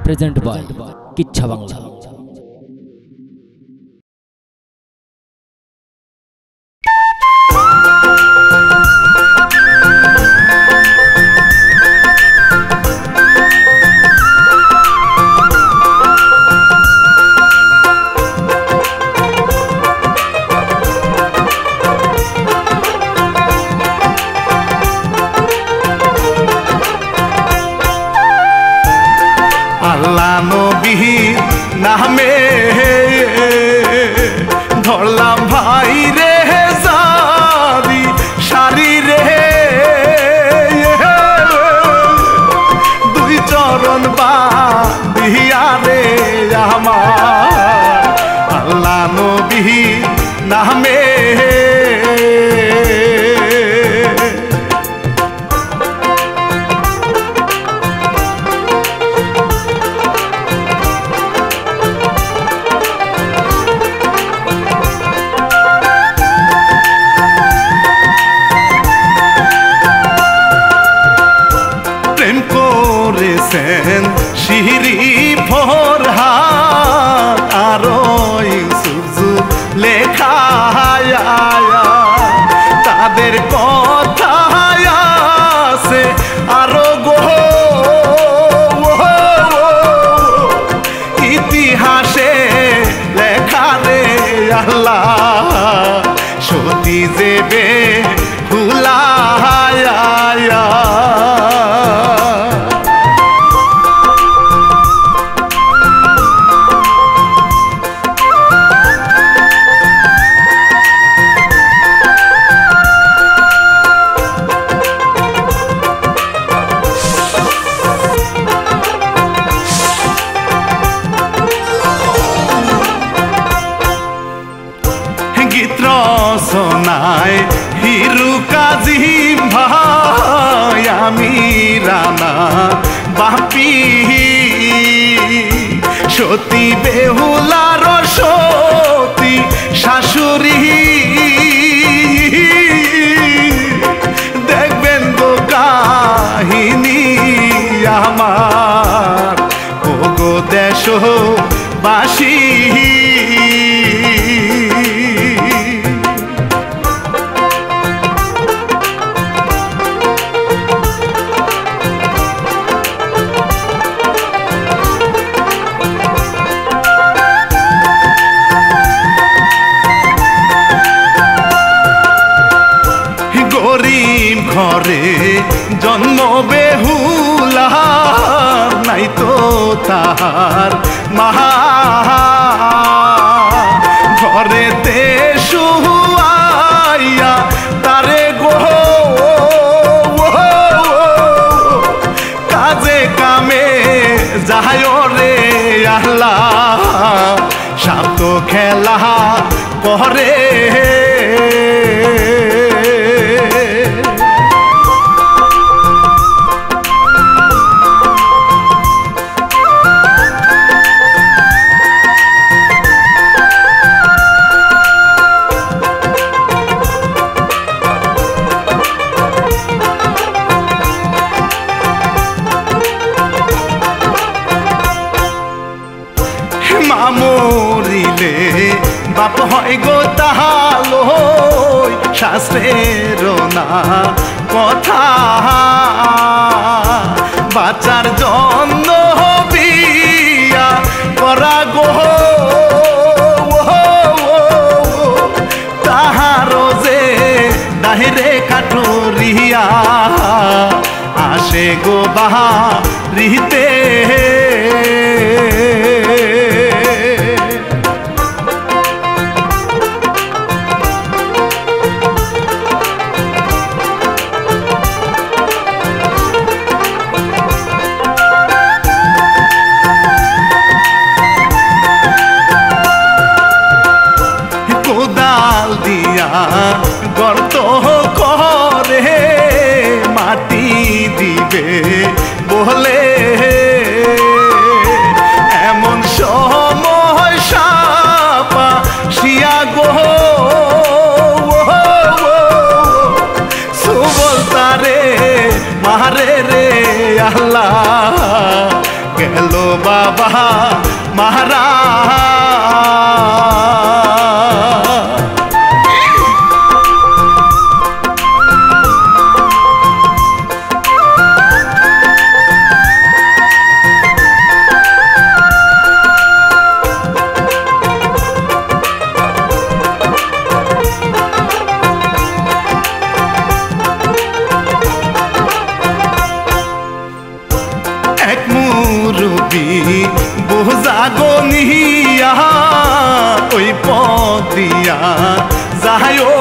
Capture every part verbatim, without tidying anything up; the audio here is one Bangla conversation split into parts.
Present by Kichha Bangla. আল্লাহ নবীর নামে ধরলাম ভাই রে সারি সারি রে দুই চরণ বাঁধিয়া রে আমার আল্লাহ নবীর নামে শিরি ফরহাদ আরো ইউসুফ লেখা তাদের কথা আছে আরো গো ইতিহাসে লেখা রে আল্লাহ সতী দেবে ভুলায়া সোনায় হিরু কাজিম ভাই আমি রানা বাপি সতী বেহুলার সতী শাশুড়ি দেখবেন গো কাহিনী আমার ও গো দেশবাসী ঘরে জন্ম বেহুলার নাই তো তাহার মহা ঘরেতে শুয়াইয়া তারে গো কাজে কামে যায় রে আল্লাহ সাত খেলা করে মরিলে বাপ হয় গো তাহালো শাস্ত্রের না কথা বাঁচার জন্য বিয়া করা গো তাহারও যে দাহিরে কাঠুরিয়া আসে গো বাহারিতে গর্ত করে মাটি দিবে বলে এমন সময় সাপা শিয়া গো সুবল তারে মারে রে আল্লাহ গেল বা বাবা মহারা বোঝাগো নিয়া ওই পদিয়া যায়ও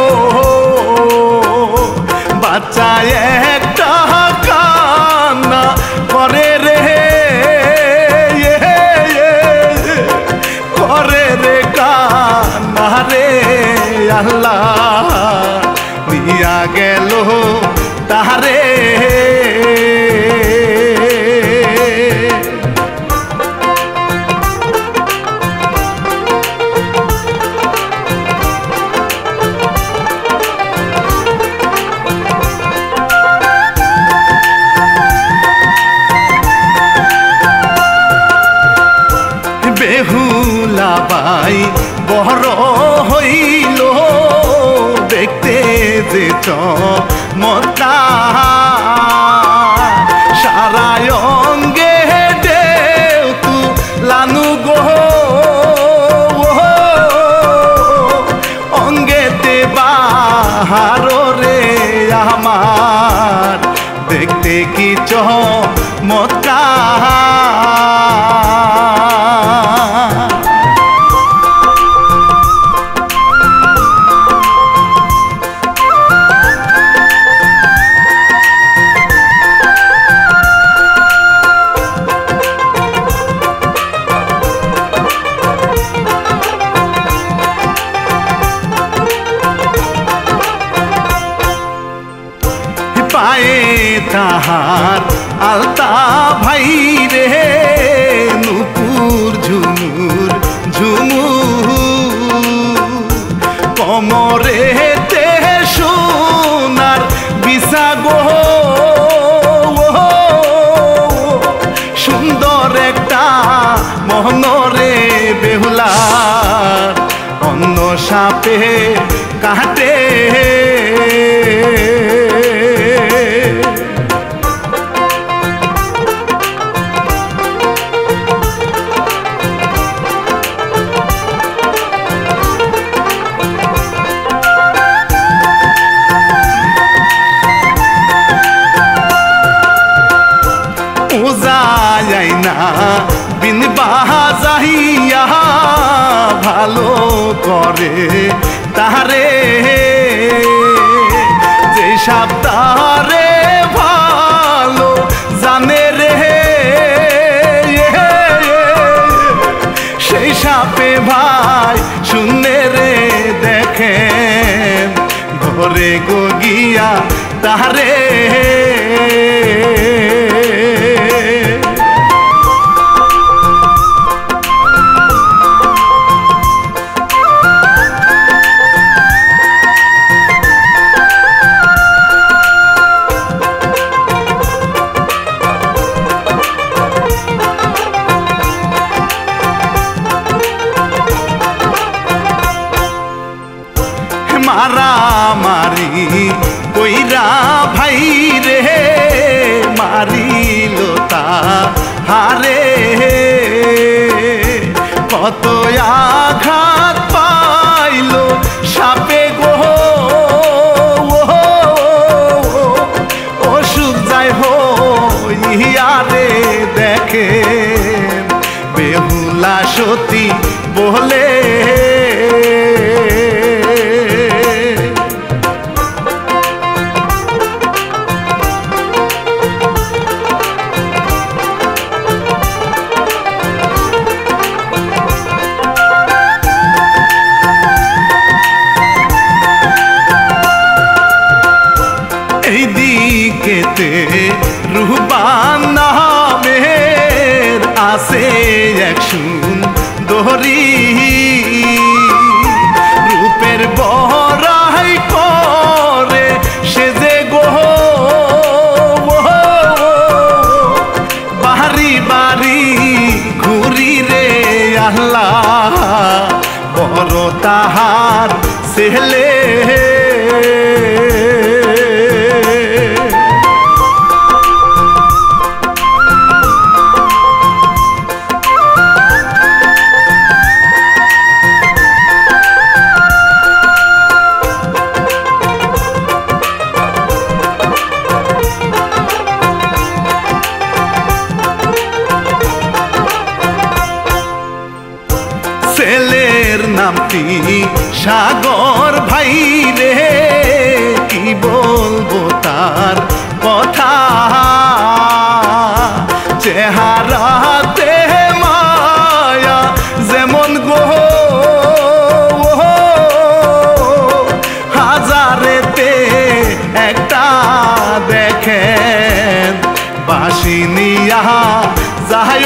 বাচ্চা একটা কান্না করে রে করে রে কান্না রে আল্লাহ নিয়া গেল তাহারে বেহুলাবাই বড় হইল দেখতে যে চমৎকার সারা অঙ্গে দেউ লানু গো অঙ্গেতে বাহার রে আমার দেখতে কি চমৎকার পায়ে তাহার আলতা ভাই রে নুপুর ঝুমুর ঝুমুর কমরে তে সোনার বিসাগো সুন্দর একটা মহনরে বেহুলার অন্য সাপে কাটে না বিন বাজাইয়া ভালো করে তাহারে যে সাবতারে ভালো জানে রে সেই সাপে ভাই শুনে রে দেখে ঘরে গো গিয়া তাহারে মারামারি কইরা ভাই রে মারিল তাহারে কত আঘাত পাইল সাপে গো অসুখ যায় হইয়া রে দেখে বেহুলা সতী বলে দিকেতে রুহবান নামের আসে এক সুন্দরী রূপের বড়াই করে সে যে গো বাড়ি বাড়ি ঘুরে নামতি সাগর ভাই রে কি বলবো তার কথা চেহারাতে মায়া যেমন গো হাজারেতে একটা দেখেন বাসিনিয়া যায়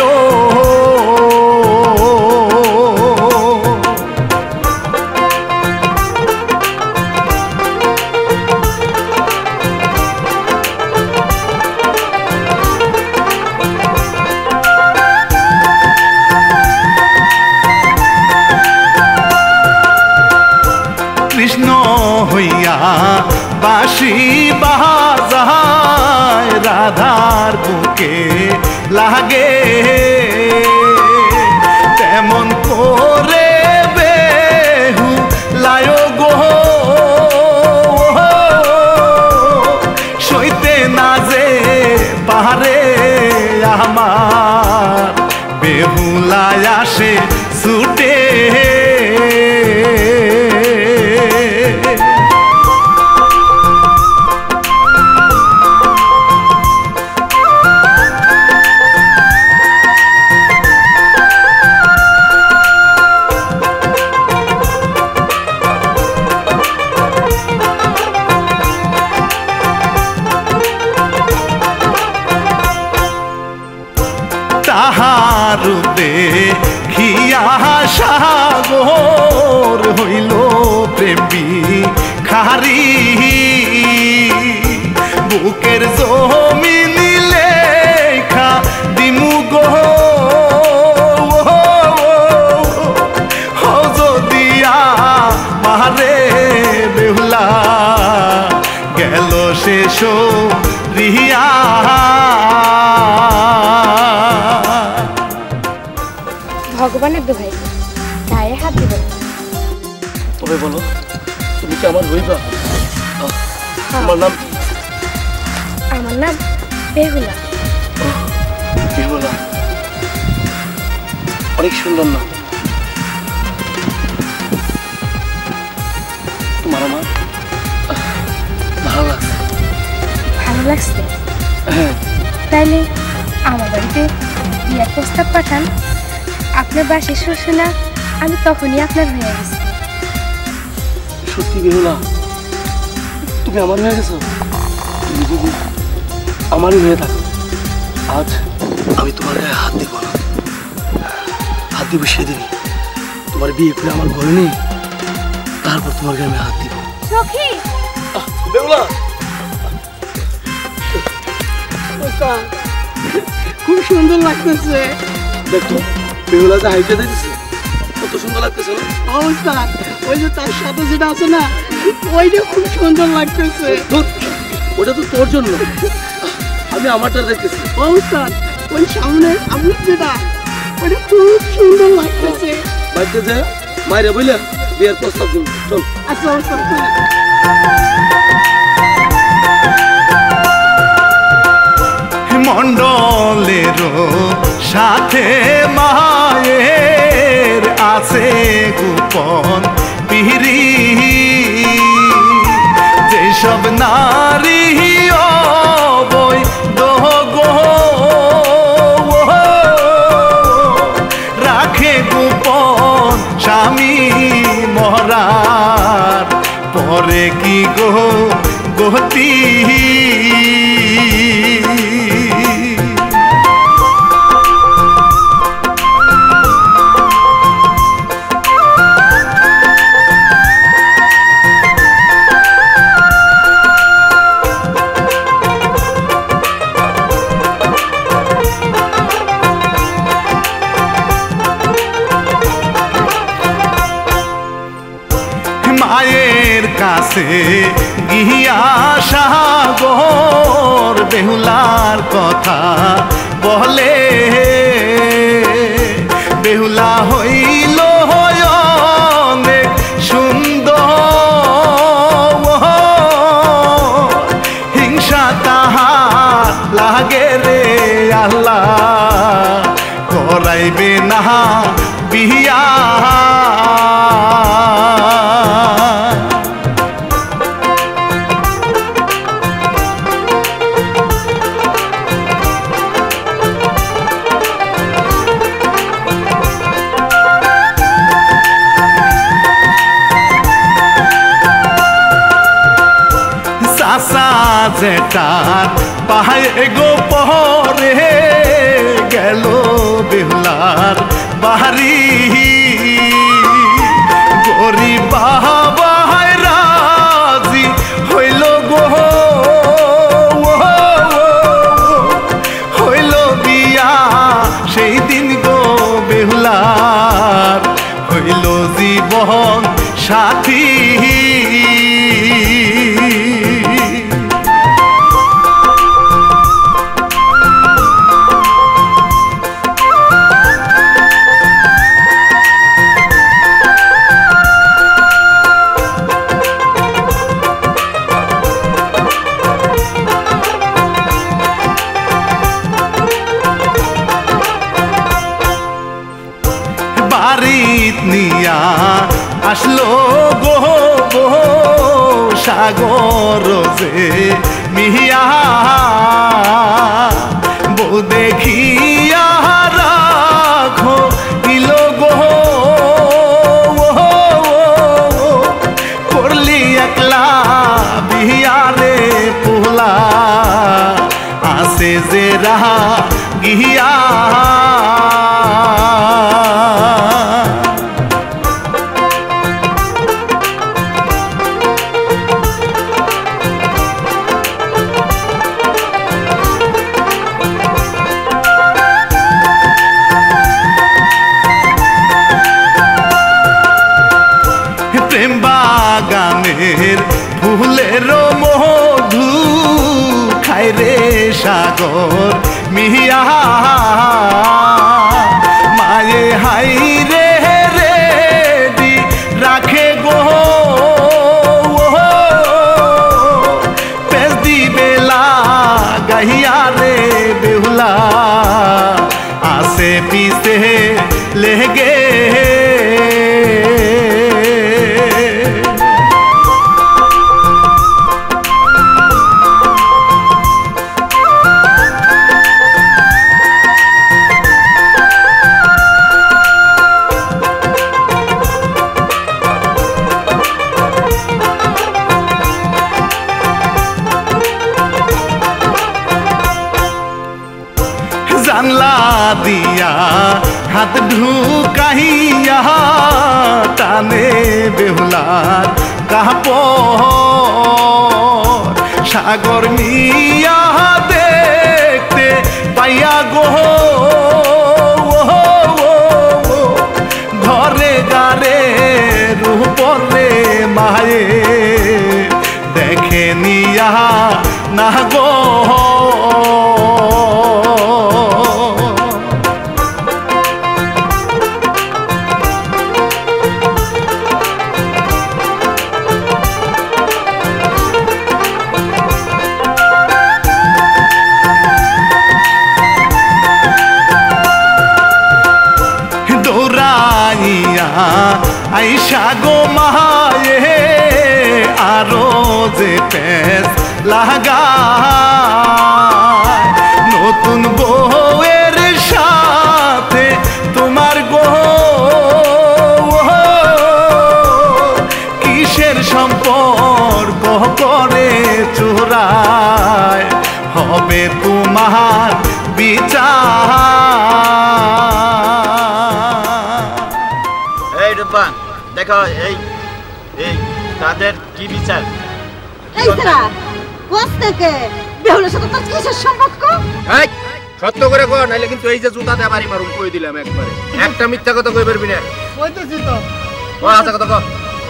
কৃষ্ণ হইয়া বাঁশি বাজায় রাধার বুকে লাগে তেমন করে বেহু লায় গো সইতে না যে পাহাড়ে আমার বেহুলায় আসে ছুটে তাহারুতে খিয়া সাগর হইল প্রেমী খারি বুকের জমিন লেখা দিমু গো যদিয়া মারে বেহুলা গেল শেষ রিয়া ভগবানের দোহাই গায়ে হাত দিবেন তবে বলো তুমি কি আমার হইবা আমার নাম আমার নাম বেহুলা বেহুলা অনেক সুন্দর নাম তোমার আমার ভালো লাগছে ভালো লাগছে তাইলে আমার বাড়িতে বিয়ের প্রস্তাব পাঠান আপনার বাসে শুনা আমি তখনই আপনার হয়ে গেছি সত্যি বেহুলা তুমি আমার হয়ে গেছো তুমি যদি আমারই হয়ে থাকো আজ আমি তোমার গায়ে হাত দিব না হাত দিব সেদিনই তোমার বিয়ে করে আমার ঘরে নেই তারপর তোমার গায়ে আমি হাত দিব সখী বেহুলা খুব সুন্দর লাগতেছে দেখো বেহুলা যে হাইটে দিতেছে কত সুন্দর লাগতেছে না অবস্থান ওই যে তার সাথে যেটা আছে না ওইটা খুব সুন্দর লাগতেছে ওটা তো তোর জন্য আমি আমারটা দেখতেছি অবস্থান ওই সামনে আপনার যেটা ওইটা খুব সুন্দর লাগতেছে বাড়িতে যে মায়েরা বইলে বিয়ের প্রস্তাব দিব চল আচ্ছা অবস্থান মণ্ডলের সাথে মায়ের আছে গোপন পিহরি যেসব নারী বই দোহ গো রাখে গোপন স্বামী মহারাজ পরে কি গো গতি মায়ের কাছে গিয়া সাগর বেহুলার কথা বলে বেহুলা হইল অনেক সুন্দর হিংসা তাহার লাগে রে আল্লাহ করাইবে না বিয়া চাচা জেঠার পাহায় গো পরে গেল বেহুলার বাহারি গরিব বাবায় রাজি হইল গো হইল বিয়া সেই দিন গো বেহুলার হইল জীবন সাথী নিয়া আসলো গো গো সাগর যে মিহিয়া বউ দেখিয়া রাখো ইলো গো করলি একলা বিহারে পোলা আসে যে রাহা গিয়া বাগানের ফুলের মধু খাই রে সাগর মিহিয়া মায়ে হাই রে রে দি রাখে গো পেস দি বেলা গাহিয়া রে বেহুলা আসে পিছে লেগে জানলা দিয়া হাত ঢুকাইয়া টানে বেহুলার কাপড় সাগর মিয়া দেখতে পাইয়া গো ঘরে গারে রূপরে মায়ে দেখে নিয়া না গো আইসা গো মায়ে আরো যে পেস লাগা নতুন বউয়ের সাথে তোমার গো কিসের সম্পর্ক করে চোরায় হবে তোমার বিচার। এই রূপা দেখো এই এই তাদের কি বিচার এই তারা কোস থেকে বেহুলার সাথে তো কিসের সম্পর্ক? এই সত্য করে কর নাইলে কিন্তু এই যে জুতাতে বাড়ি মারুম কই দিলাম একবারে একটা মিথ্যা কথা কই পারবি না। কইতেছি তো ও আচ্ছা কথা কর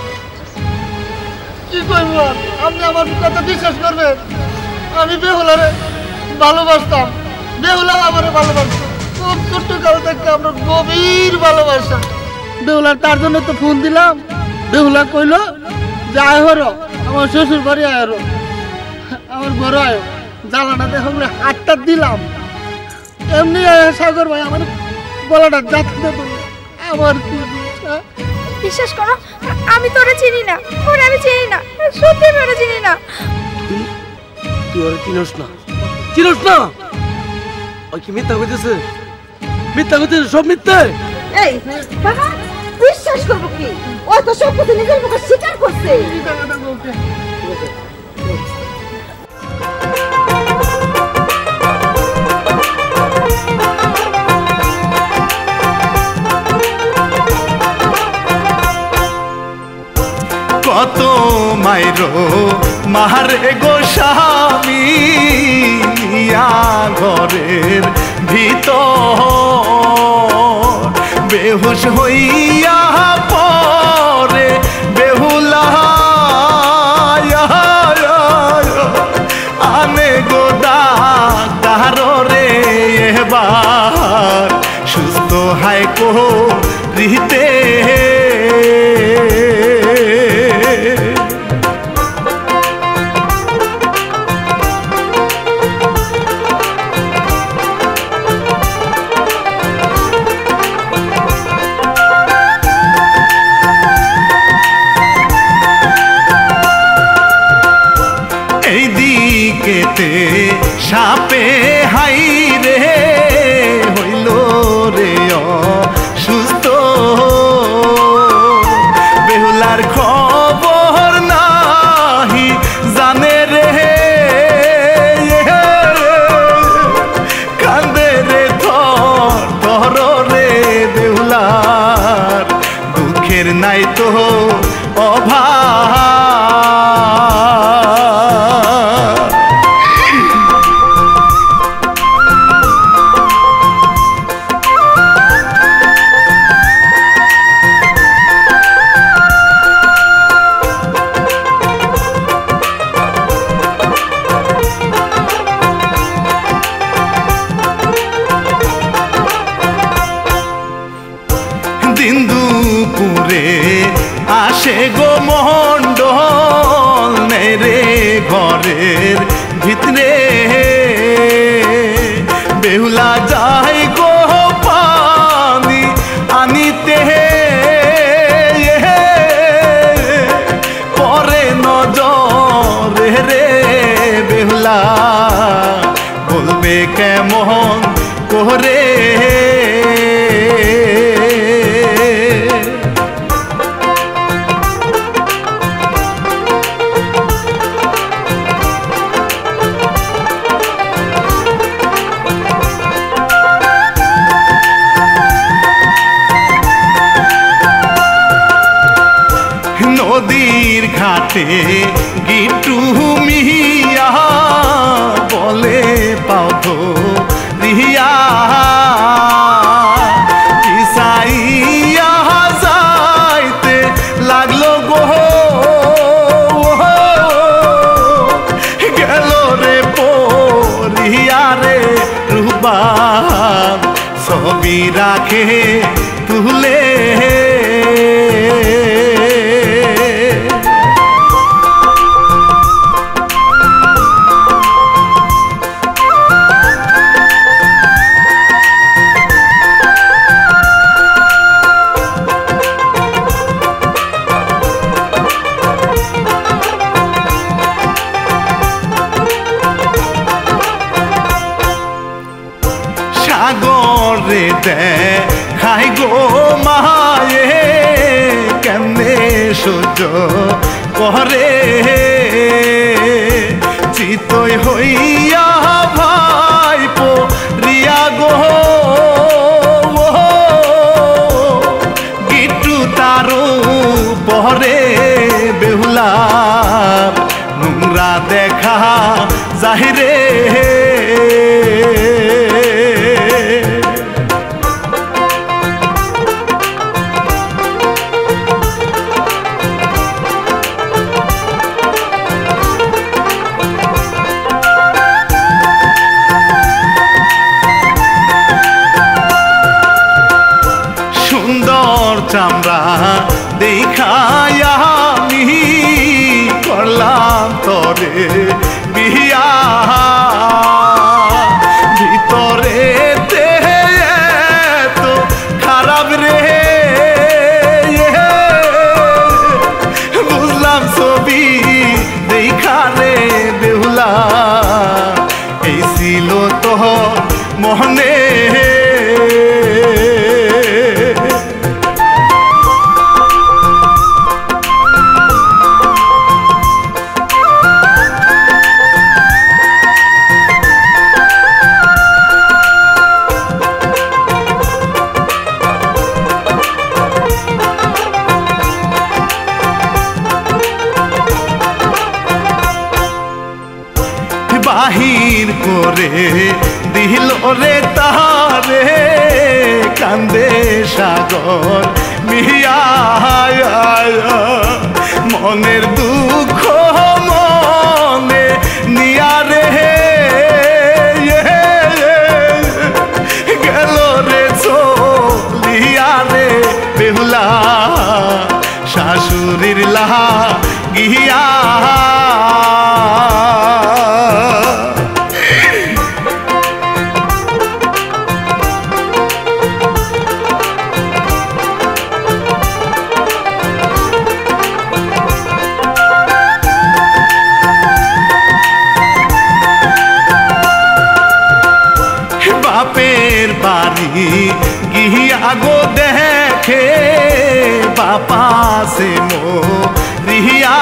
কি কইব আপনি আমার কথা বিশ্বাস করবেন? আমি বেহুলারে ভালোবাসতাম, বেহুলা আমারে ভালোবাসতো, খুব ছোট্ট কাল থেকে আমরা গভীর ভালোবাসা। বেহুলার তার জন্য তো ফোন দিলাম, বেহুলা কইলো যে আয় হরো আমার শ্বশুর বাড়ি আয় হরো আমার ঘর আয় জ্বালাটা দেখলে হাতটা দিলাম এমনি সাগর ভাই আমার গলাটা যাচ্ছে আমার কি বিশ্বাস করো আমি তোরে চিনি না, ওরে আমি চিনি না, সত্যি আমি ওরে চিনি না। তুই ওরে চিনোস না? চিনোস না? ওই কি মিথ্যা কইতেছে? মিথ্যা কইতেছে, সব মিথ্যা। এই বাবা বিশ্বাস করব কি? ও তো সব কিছু নিজের মুখে স্বীকার করছে। মাইরো মারে গো স্বামী নিয়া ঘরের ভিতর বেহুশ হইয়া পরে বেহুলা আনে গো ডাক্তার রে এবার সুস্থ হায় কো রিতে সাপে হাই রে হইল রে সুস্থ বেহুলার খবর নাহি জানে রে কান্দে রে থর থর রে বেহুলার দুঃখের নাই তো অভাব দিন দুপুরে আসে গো মন্ডল নেরে ঘরের ভিতরে বেহুলা যাই গো পানি আনিতে পরে নজরে রে বেহুলা বলবে কেমন করে নদীর ঘাটে গিট্টু মিয়া বলে পাও তো রিয়া কিসাইয়া যাইতে লাগলো গো গেল রে পরিয়া রে রূপবান ছবি রাখে তুলে সাগরে দেখাই গো মায়ে কেমনে সহ্য করে চিতই হইয়া ভাইপো রিয়া গো গিট্টু তারু পরে বেহুলার নোংরা দেখা যাহিরে চামড়া দেখায়া আমি করলাম তরে বিয়া ভিতরে তো খারাপ রে বুঝলাম ছবি দেখা রে বেহুলা এই ছিল তো মনে বাহির করে দিল রে তারে কান্দে সাগর মিয়া মনের দুঃখ মনে নিয়া রে গেল রে চলিয়া রে বেহুলা শাশুড়ির লাহা গিয়া बापेर बारी गिया गो देखे बापा से मोरिया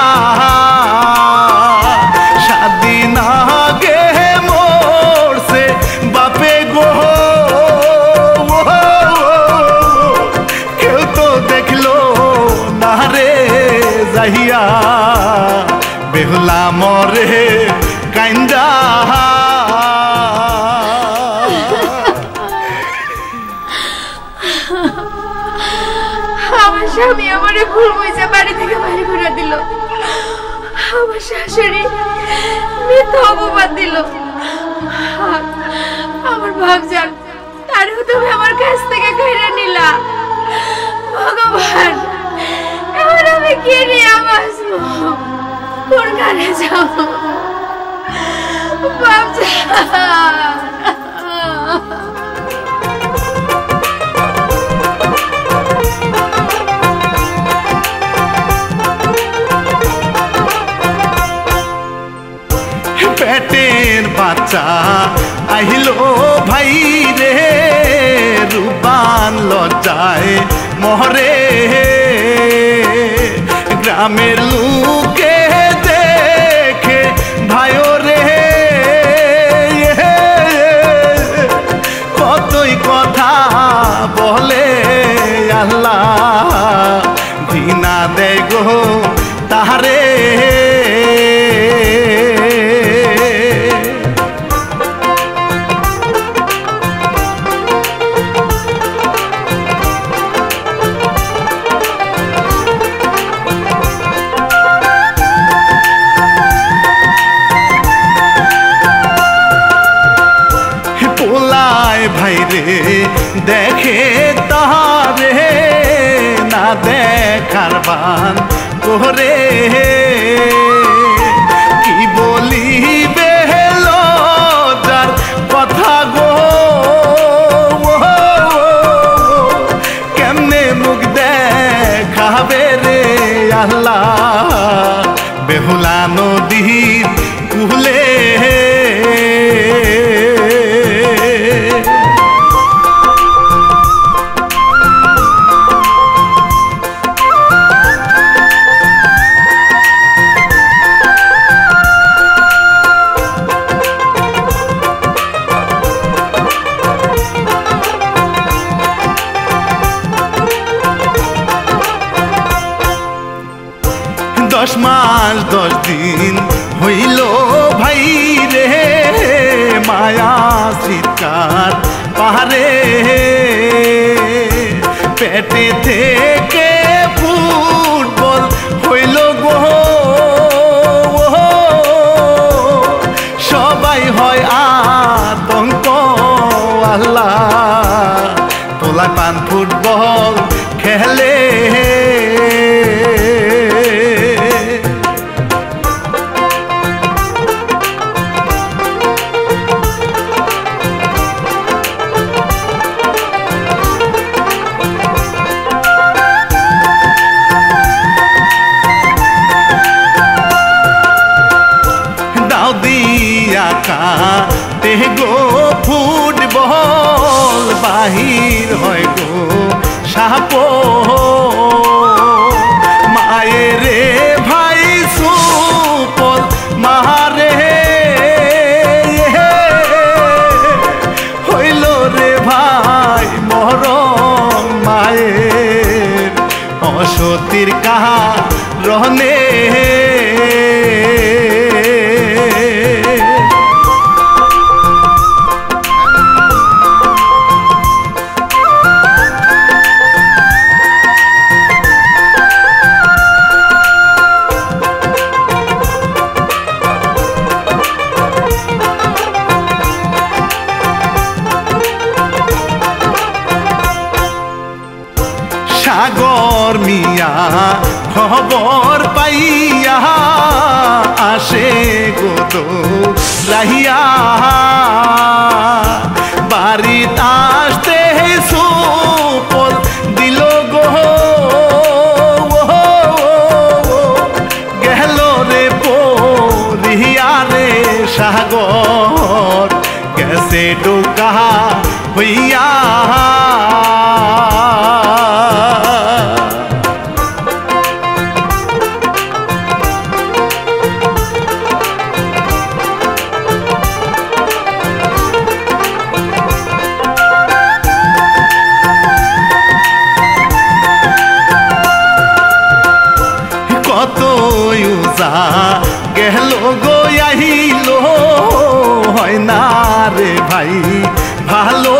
शादी ना गे मोर से बापे गो क्यों तो देख लो ना रे जहिया बेहुला मोरे कांदा স্বামী আমারে ভুল বুঝে বাড়ি থেকে বাড়ি করে দিল। আমার শাশুড়ি মিথ্যা অপবাদ দিল। আমার ভাবজান তারও তুমি আমার কাছ থেকে কেড়ে নিলা। ভগবান এবার আমি কি নিয়ে বাঁচবো, কোন কানে যাবো? ভাবজান पेटेर बाच्चा आहिलो भाई रे रूपान लज्जाए मोहरे ग्रामेर लोके देखे भाइयो रे कतई कथा बोले आल्लाह घृणा दे गो तारे भाई रे देखे तारे ना देखार बान कोरे की बोली बेलो जार कथा गो केमने मुख देखाबे रे आल्लाह बेहुला नदीर कुले दस मास दस दिन हईल भाई रे माया शीतकार पहाड़े पेटे थेके फुटबल हईल गो सबाई हय आतंक आल्लाह तोला पान फुटबल खेले ते गो फुटबल बाहिर हय गो सापो माये रे भाई सुपल मारे हईल रे भाई मरम मायर असतिर काहा रहने সাগর মিয়া খবর পাইয়া আসে গোদো রাহিয়া বাড়িত আসতে সুপল দিল গো গেল রে পরিয়া রে সাগর গেছে ডোকা হইয়া গেল গো আহিল হয় না রে ভাই ভালো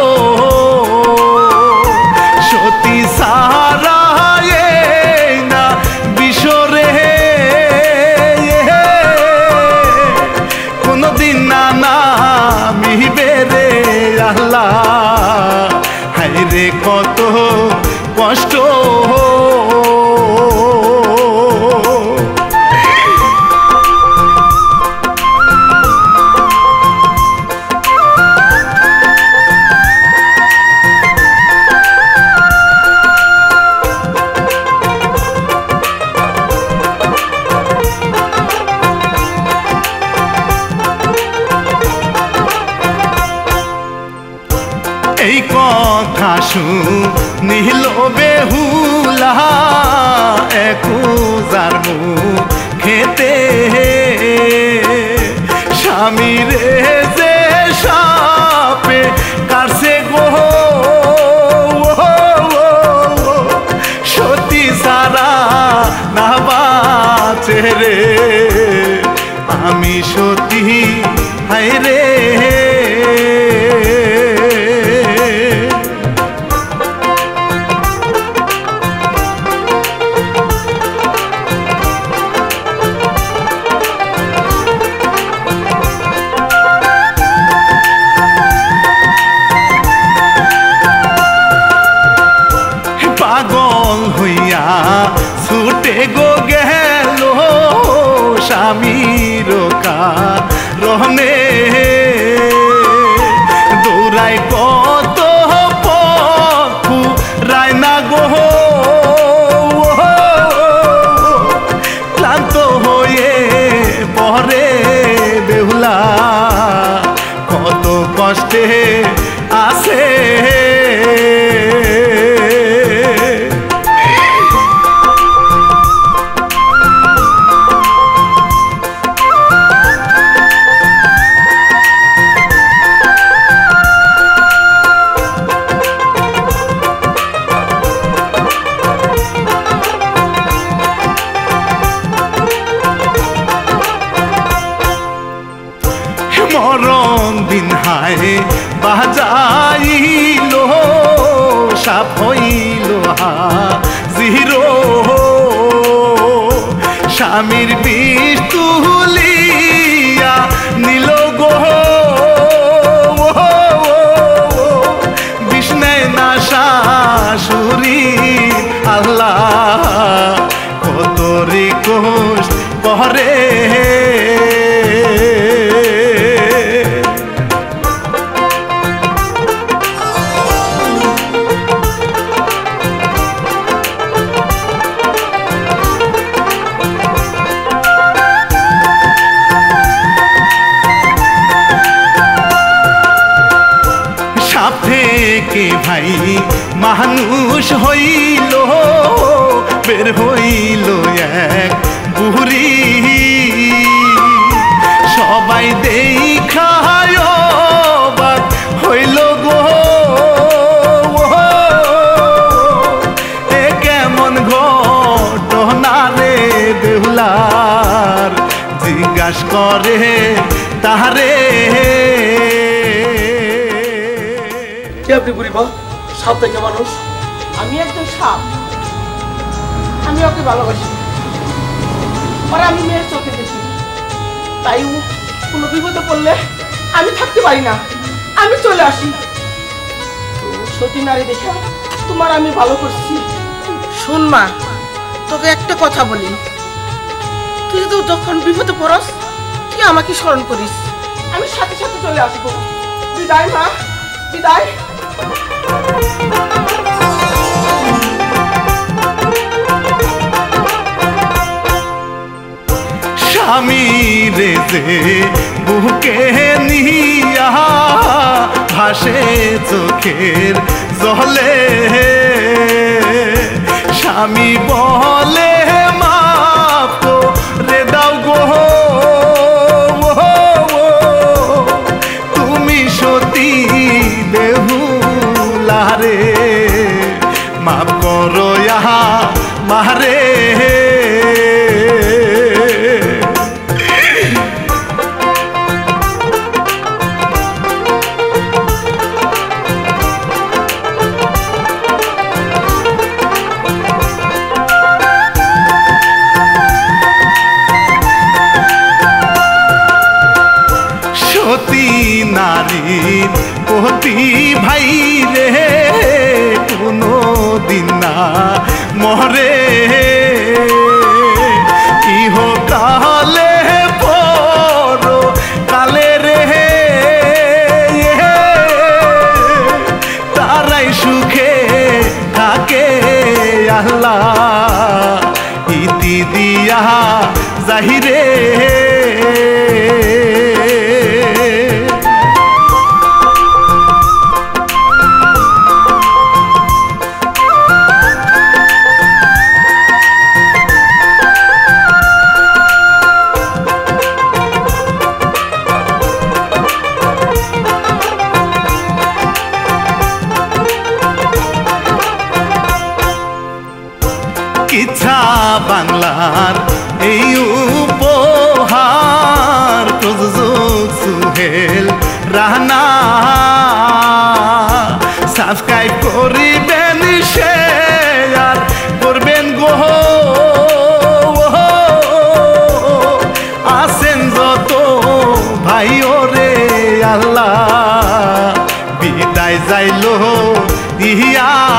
সতী সারা না বিশরে কোনদিন না নামিবে রে আল্লাহ হায় রে কত কষ্ট এই কথা শুনিল বেহুলা একুজার মুখেতে স্বামী রে যে সাপে কাটছে গো সতী সারা না বাঁচে রে আমি সতী হায় রে পাগল হইয়া ছুটে গো গেল স্বামীর কারণে দৌড়াই কত পথু রায়না গো ক্লান্ত হয়ে পরে বেহুলা কত কষ্টে আসে মরণ দিন হায় বাজাইল সাপ হইল হাজিরো স্বামীর বিষ তুলিয়া নীল গো বিষ্ণায় না শাশুড়ি আল্লাহ কত রে কোষ পরে থেকে ভাই মানুষ হইল বের হইল এক বুড়ি সবাই দেখায় অবাক হইল গো এ কেমন ঘটনা রে বেহুলার জিজ্ঞাসা করে তাহারে আপনি বুড়িমা সাপ দেখে মানুষ? আমি একজন সাপ, আমি ওকে ভালোবাসি, পরে আমি মেয়ের চোখে দেখি, তাই কোনো বিপদে পড়লে আমি থাকতে পারি না, আমি চলে আসি। সতী নারী দেখে তোমার আমি ভালো করছি, শোন মা, তোকে একটা কথা বলি, তুই তো যখন বিপদে পড়স তুই আমাকে স্মরণ করিস, আমি সাথে সাথে চলে আসবো। বিদায় মা, বিদায়। স্বামী রে যে বুকে নিয়া ভাসে চোখের জলে, স্বামী বলে মাপ রে দাও গো, তুমি সতী বেহুলারে, মাপ করো ইহা মারে। নারীর পতি ভাই রে কোনো দিন না মরে, ইহ কালে পর কালে রে তারাই সুখে থাকে আল্লাহ ইতি দিয়া যাহিরে। ইচ্ছা বাংলার এই উপহার প্রযোজক সুহেল রানা, সাবস্ক্রাইব করিবেন, শেয়ার করবেন গো, আছেন যত ভাই ওরে আল্লাহ বিদায় যাইল ইয়া।